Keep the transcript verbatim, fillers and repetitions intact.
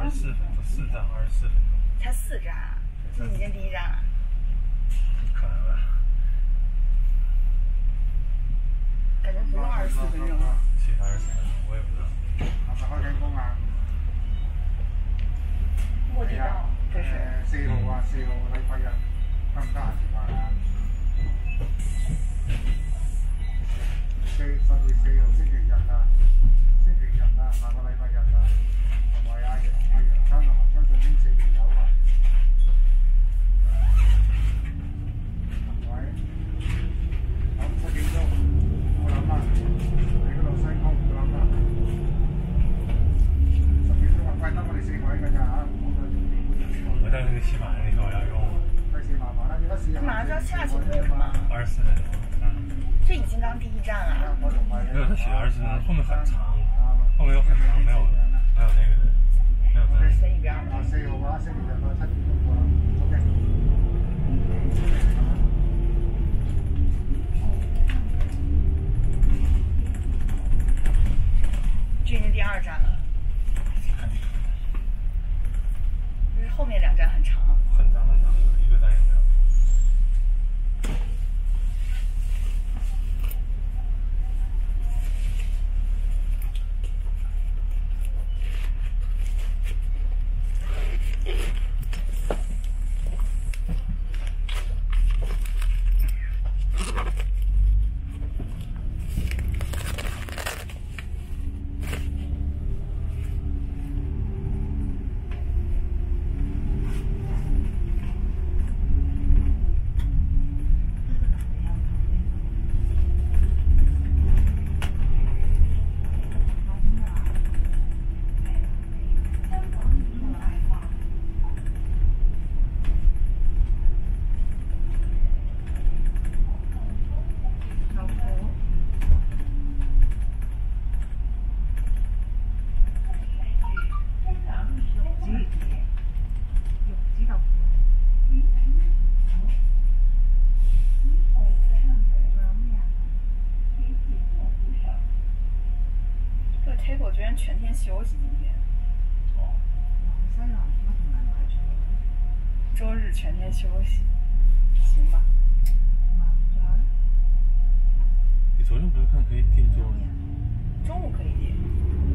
十四分钟，四站二十四分钟。 才四站啊？这已经第一站了？ 可能吧。 感觉不用二十四分钟。 其实二十四分钟，我也不知道。 係咪開緊工啊？ 卧地道，这是。 誒四號啊，四號禮拜日得唔得閒食飯啊？四十月四號星期日啊，星期日啊，下個禮拜日啊，同埋阿楊阿楊生同埋張俊英四條友啊，係咪？咁七點鐘冇諗啦，你嗰度西貢冇諗啦，十點鐘啊，快得我哋四位㗎咋嚇， 我在那个西马那个我要用。 費事麻煩啦，你而家試下。 馬上就要下去了嗎？ 二十四分鐘，嗯。 这已经刚第一站了。 没有，他写的二十四分钟，后面很长，后面有很长，没有没有那个的，没有真的。 在一边了。 四號啊，星期日啊，七點鐘過啦 ，OK。 这已经第二站了。就是后面两站很长。 很长很长，一个站也没有。 table 居然全天休息今天。 哦。 周日全天休息，行吧。 你昨天不是看可以订桌吗？ 中午可以订。